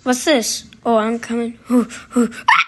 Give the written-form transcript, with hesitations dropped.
What's this? Oh, I'm coming. Ooh, ooh. Ah!